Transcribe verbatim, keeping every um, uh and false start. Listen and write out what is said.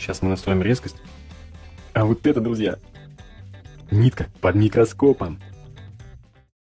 Сейчас мы настроим резкость. А вот это, друзья, нитка под микроскопом.